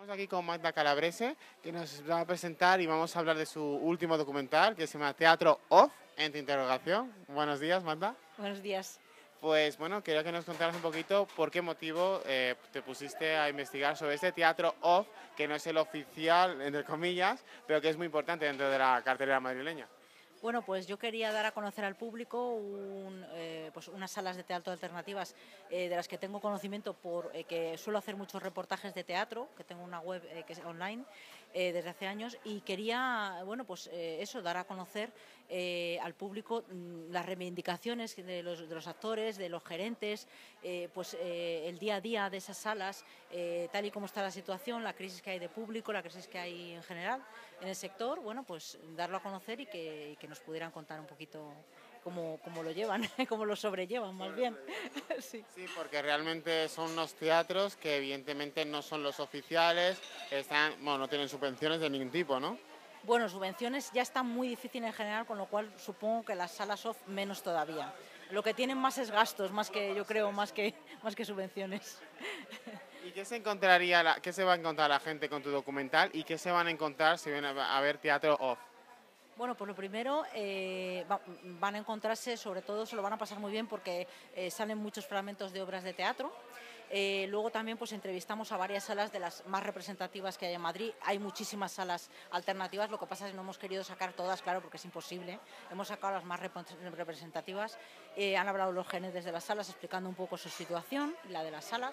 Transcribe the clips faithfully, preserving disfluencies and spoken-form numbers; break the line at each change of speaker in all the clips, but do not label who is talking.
Estamos aquí con Magda Calabrese, que nos va a presentar y vamos a hablar de su último documental, que se llama Teatro Off, entre interrogación. Buenos días, Magda.
Buenos días.
Pues bueno, quería que nos contaras un poquito por qué motivo eh, te pusiste a investigar sobre este Teatro Off, que no es el oficial, entre comillas, pero que es muy importante dentro de la cartelera madrileña.
Bueno, pues yo quería dar a conocer al público un, eh, pues unas salas de teatro alternativas eh, de las que tengo conocimiento porque eh, suelo hacer muchos reportajes de teatro, que tengo una web eh, que es online eh, desde hace años, y quería, bueno, pues eh, eso, dar a conocer eh, al público mmm, las reivindicaciones de los, de los actores, de los gerentes, eh, pues eh, el día a día de esas salas, eh, tal y como está la situación, la crisis que hay de público, la crisis que hay en general en el sector, bueno, pues darlo a conocer y que, y que nos pudieran contar un poquito cómo, cómo lo llevan, cómo lo sobrellevan más bien. Sí.
Sí, porque realmente son unos teatros que evidentemente no son los oficiales, están, bueno, no tienen subvenciones de ningún tipo, ¿no?
Bueno, subvenciones ya están muy difíciles en general, con lo cual supongo que las salas off menos todavía. Lo que tienen más es gastos, más que yo creo, más que, más que subvenciones.
¿Y qué se encontraría, la, qué se va a encontrar la gente con tu documental y qué se van a encontrar si vienen a ver Teatro Off?
Bueno, pues lo primero, eh, va, van a encontrarse, sobre todo se lo van a pasar muy bien porque eh, salen muchos fragmentos de obras de teatro. Eh, luego también pues entrevistamos a varias salas de las más representativas que hay en Madrid. Hay muchísimas salas alternativas, lo que pasa es que no hemos querido sacar todas, claro, porque es imposible. Hemos sacado las más rep representativas. Eh, han hablado los gerentes de las salas explicando un poco su situación, la de las salas.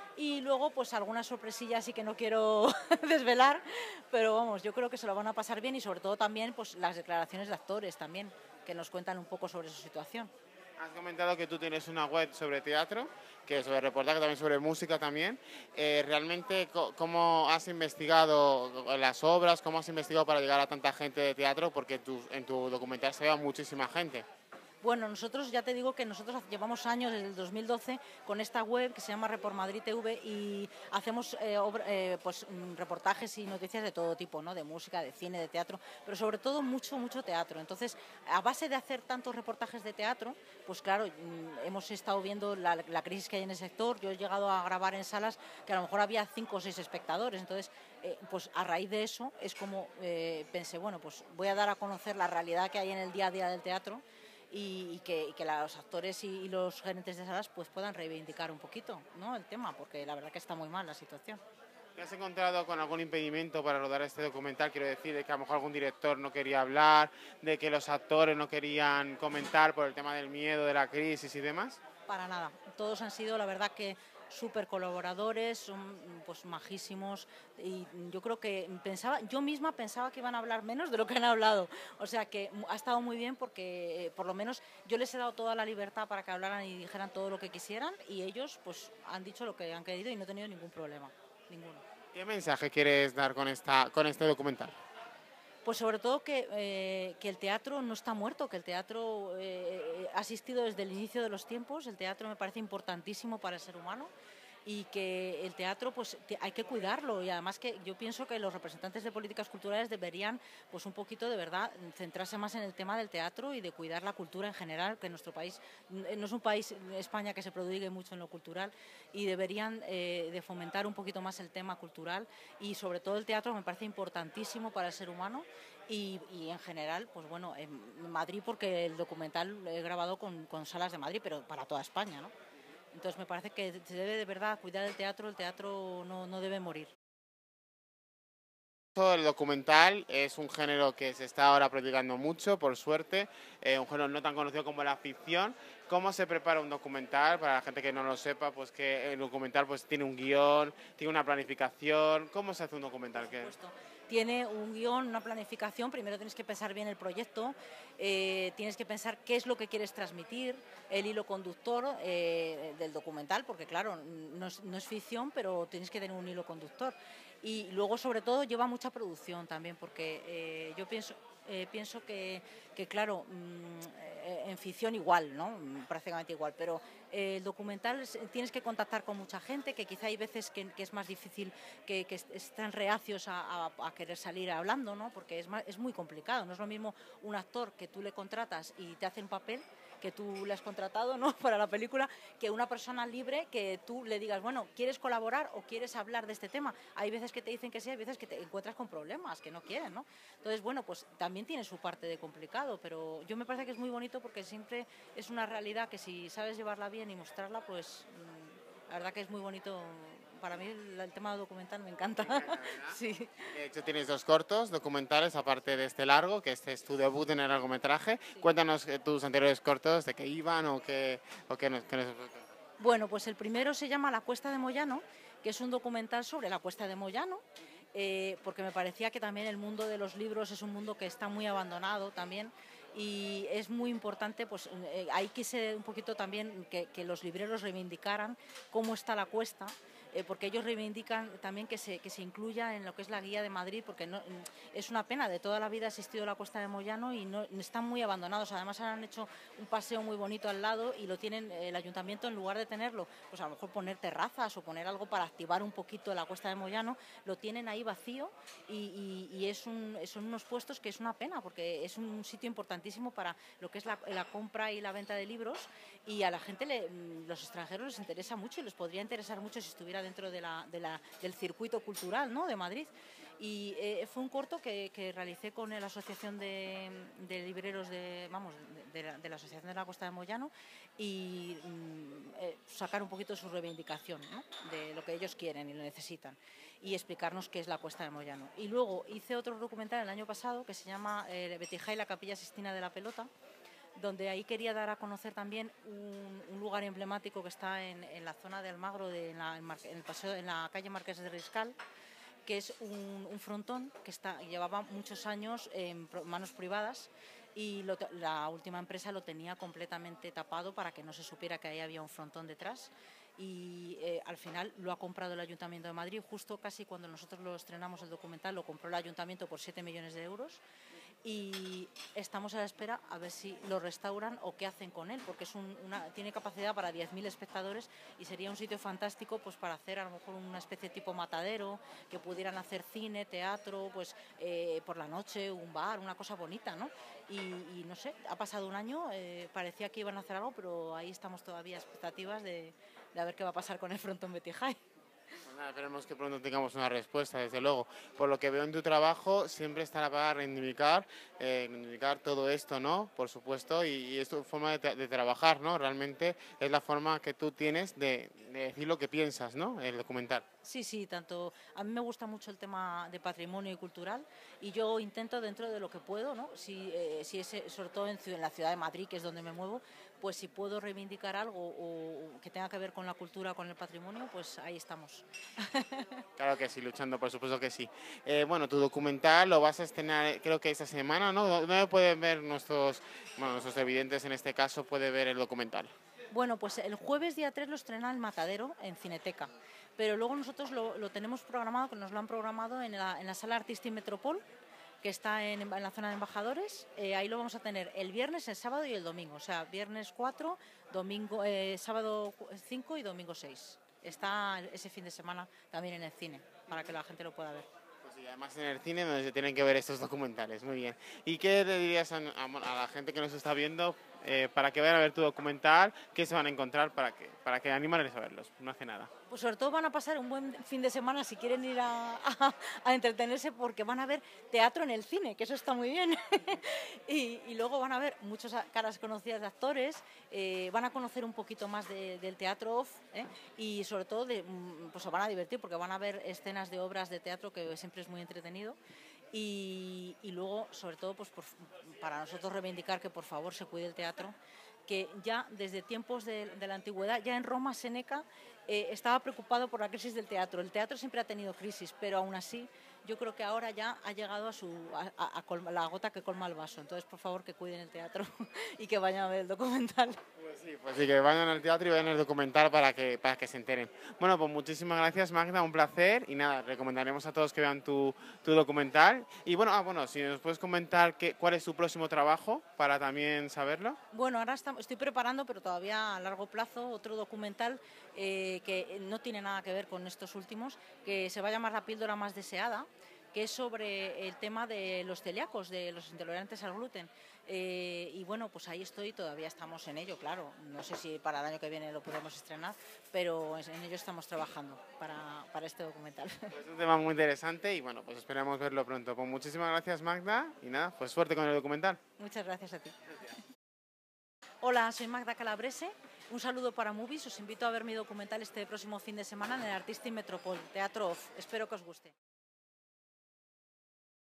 Y luego, pues algunas sorpresillas sí que no quiero desvelar, pero vamos, yo creo que se lo van a pasar bien y sobre todo también pues las declaraciones de actores también, que nos cuentan un poco sobre su situación.
Has comentado que tú tienes una web sobre teatro, que sobre reportaje, también sobre música también. Eh, realmente, ¿cómo has investigado las obras? ¿Cómo has investigado para llegar a tanta gente de teatro? Porque tu, en tu documental se ve a muchísima gente.
Bueno, nosotros ya te digo que nosotros llevamos años, desde el dos mil doce, con esta web que se llama Report Madrid T V y hacemos eh, obra, eh, pues, reportajes y noticias de todo tipo, ¿no? De música, de cine, de teatro, pero sobre todo mucho, mucho teatro. Entonces, a base de hacer tantos reportajes de teatro, pues claro, hemos estado viendo la, la crisis que hay en el sector. Yo he llegado a grabar en salas que a lo mejor había cinco o seis espectadores. Entonces, eh, pues a raíz de eso es como eh, pensé, bueno, pues voy a dar a conocer la realidad que hay en el día a día del teatro. Y, y, que, y que los actores y, y los gerentes de salas pues puedan reivindicar un poquito, ¿no?, el tema, porque la verdad que está muy mal la situación.
¿Te has encontrado con algún impedimento para rodar este documental? Quiero decir, de que a lo mejor algún director no quería hablar, de que los actores no querían comentar por el tema del miedo, de la crisis y demás.
Para nada, todos han sido, la verdad, que súper colaboradores, son pues majísimos, y yo creo que pensaba, yo misma pensaba que iban a hablar menos de lo que han hablado, o sea que ha estado muy bien porque eh, por lo menos yo les he dado toda la libertad para que hablaran y dijeran todo lo que quisieran y ellos pues han dicho lo que han querido y no he tenido ningún problema, ninguno.
¿Qué mensaje quieres dar con, esta, con este documental?
Pues sobre todo que, eh, que el teatro no está muerto, que el teatro eh, ha existido desde el inicio de los tiempos, el teatro me parece importantísimo para el ser humano y que el teatro pues hay que cuidarlo, y además que yo pienso que los representantes de políticas culturales deberían pues un poquito de verdad centrarse más en el tema del teatro y de cuidar la cultura en general, que nuestro país no es un país, España, que se prodigue mucho en lo cultural, y deberían eh, de fomentar un poquito más el tema cultural y sobre todo el teatro me parece importantísimo para el ser humano. Y, y en general, pues bueno, en Madrid, porque el documental lo he grabado con, con salas de Madrid, pero para toda España, ¿no? Entonces me parece que se debe de verdad cuidar el teatro, el teatro no, no debe morir.
El documental es un género que se está ahora practicando mucho, por suerte, eh, un género no tan conocido como la ficción. ¿Cómo se prepara un documental? Para la gente que no lo sepa, pues que el documental pues tiene un guión, tiene una planificación. ¿Cómo se hace un documental?
Por supuesto. Tiene un guión, una planificación. Primero tienes que pensar bien el proyecto, eh, tienes que pensar qué es lo que quieres transmitir, el hilo conductor eh, del documental, porque claro, no es, no es ficción, pero tienes que tener un hilo conductor. Y luego, sobre todo, lleva mucha producción también, porque eh, yo pienso, eh, pienso que, que, claro, mmm, en ficción igual, ¿no? Prácticamente igual, pero eh, el documental tienes que contactar con mucha gente, que quizá hay veces que, que es más difícil, que, que están reacios a, a, a querer salir hablando, ¿no? Porque es, más, es muy complicado. No es lo mismo un actor que tú le contratas y te hace un papel que tú le has contratado, ¿no?, para la película, que una persona libre que tú le digas, bueno, ¿quieres colaborar o quieres hablar de este tema? Hay veces que te dicen que sí, hay veces que te encuentras con problemas, que no quieren, ¿no? Entonces, bueno, pues también tiene su parte de complicado, pero yo me parece que es muy bonito porque siempre es una realidad que si sabes llevarla bien y mostrarla, pues la verdad que es muy bonito. Para mí el, el tema documental me encanta.
Me encanta, ¿verdad?
Sí.
De hecho, tienes dos cortos documentales, aparte de este largo, que este es tu debut en el largometraje.
Sí.
Cuéntanos eh, tus anteriores cortos, de qué iban o qué, o qué nos, qué nos...
Bueno, pues el primero se llama La Cuesta de Moyano, que es un documental sobre la Cuesta de Moyano, eh, porque me parecía que también el mundo de los libros es un mundo que está muy abandonado también, y es muy importante, pues eh, ahí quise un poquito también que, que los libreros reivindicaran cómo está la cuesta, eh, porque ellos reivindican también que se, que se incluya en lo que es la Guía de Madrid, porque no, es una pena, de toda la vida ha existido la Cuesta de Moyano y no, están muy abandonados. Además han hecho un paseo muy bonito al lado y lo tienen el ayuntamiento, en lugar de tenerlo, pues a lo mejor poner terrazas o poner algo para activar un poquito la Cuesta de Moyano, lo tienen ahí vacío y, y, y es un, son unos puestos que es una pena, porque es un sitio importantísimo para lo que es la, la compra y la venta de libros, y a la gente, le, los extranjeros les interesa mucho y les podría interesar mucho si estuviera dentro de la, de la, del circuito cultural, ¿no?, de Madrid. Y eh, fue un corto que, que realicé con la Asociación de, de Libreros de, vamos, de, de, la, de la Asociación de la Costa de Moyano, y mm, eh, sacar un poquito su reivindicación, ¿no?, de lo que ellos quieren y lo necesitan, y explicarnos qué es la Cuesta de Moyano. Y luego hice otro documental el año pasado que se llama eh, Betijay, la Capilla Sixtina de la Pelota, donde ahí quería dar a conocer también un, un lugar emblemático que está en, en la zona de Almagro, de, en, la, en, el paseo, en la calle Marqués de Riscal, que es un, un frontón que está, llevaba muchos años en manos privadas, y lo, la última empresa lo tenía completamente tapado para que no se supiera que ahí había un frontón detrás, y eh, al final lo ha comprado el Ayuntamiento de Madrid. Justo casi cuando nosotros lo estrenamos el documental, lo compró el Ayuntamiento por siete millones de euros, y estamos a la espera a ver si lo restauran o qué hacen con él, porque es un, una, tiene capacidad para diez mil espectadores y sería un sitio fantástico, pues para hacer a lo mejor una especie tipo matadero, que pudieran hacer cine, teatro, pues eh, por la noche, un bar, una cosa bonita, ¿no? Y, y no sé, ha pasado un año, eh, parecía que iban a hacer algo, pero ahí estamos todavía a expectativas de, de a ver qué va a pasar con el frontón Betijay.
Pues nada, esperemos que pronto tengamos una respuesta, desde luego. Por lo que veo en tu trabajo, siempre estará para reivindicar, eh, reivindicar todo esto, ¿no? Por supuesto, y, y es tu forma de, de trabajar, ¿no? Realmente es la forma que tú tienes de, de decir lo que piensas, ¿no?, el documental.
Sí, sí, tanto a mí me gusta mucho el tema de patrimonio y cultural, y yo intento dentro de lo que puedo, ¿no? Si, eh, si es, sobre todo en, en la ciudad de Madrid, que es donde me muevo, pues si puedo reivindicar algo o, o que tenga que ver con la cultura, con el patrimonio, pues ahí estamos.
Claro que sí, luchando, por supuesto que sí. Eh, bueno, tu documental lo vas a estrenar, creo que esta semana, ¿no? ¿Dónde pueden ver nuestros, bueno, nuestros televidentes, en este caso, puede ver el documental?
Bueno, pues el jueves día tres lo estrena El Matadero en Cineteca, pero luego nosotros lo, lo tenemos programado, que nos lo han programado en la, en la Sala Artisti Metropol, que está en, en la zona de Embajadores. Eh, ahí lo vamos a tener el viernes, el sábado y el domingo, o sea, viernes cuatro, domingo, eh, sábado cinco y domingo seis. Está ese fin de semana también en el cine, para que la gente lo pueda ver.
Pues sí, además en el cine donde se tienen que ver estos documentales, muy bien. ¿Y qué le dirías a, a, a la gente que nos está viendo eh, para que vayan a ver tu documental? ¿Qué se van a encontrar para que, para que animarles a verlos? No hace nada.
Pues sobre todo van a pasar un buen fin de semana si quieren ir a, a, a entretenerse, porque van a ver teatro en el cine, que eso está muy bien. y, y luego van a ver muchas caras conocidas de actores, eh, van a conocer un poquito más de, del teatro off, ¿eh? Y sobre todo de, pues se van a divertir porque van a ver escenas de obras de teatro, que siempre es muy entretenido. Y, y luego, sobre todo, pues por, para nosotros reivindicar que por favor se cuide el teatro, que ya desde tiempos de, de la antigüedad, ya en Roma, Séneca eh, estaba preocupado por la crisis del teatro. El teatro siempre ha tenido crisis, pero aún así yo creo que ahora ya ha llegado a, su, a, a, a colma, la gota que colma el vaso. Entonces, por favor, que cuiden el teatro y que vayan a ver el documental.
Pues sí, pues sí, que vayan al teatro y vayan al documental para que, para que se enteren. Bueno, pues muchísimas gracias, Magda, un placer. Y nada, recomendaremos a todos que vean tu, tu documental. Y bueno, ah, bueno, si nos puedes comentar qué, cuál es tu próximo trabajo para también saberlo.
Bueno, ahora estamos, estoy preparando, pero todavía a largo plazo, otro documental eh, que no tiene nada que ver con estos últimos, que se va a llamar La píldora más deseada, que es sobre el tema de los celíacos, de los intolerantes al gluten. Eh, y bueno, pues ahí estoy, todavía estamos en ello, claro. No sé si para el año que viene lo podemos estrenar, pero en ello estamos trabajando para, para este documental.
Es un tema muy interesante y bueno, pues esperamos verlo pronto. Pues muchísimas gracias, Magda, y nada, pues suerte con el documental.
Muchas gracias a ti. Hola, soy Magda Calabrese. Un saludo para Movies. Os invito a ver mi documental este próximo fin de semana en el Artistic Metropol, Teatro Off. Espero que os guste.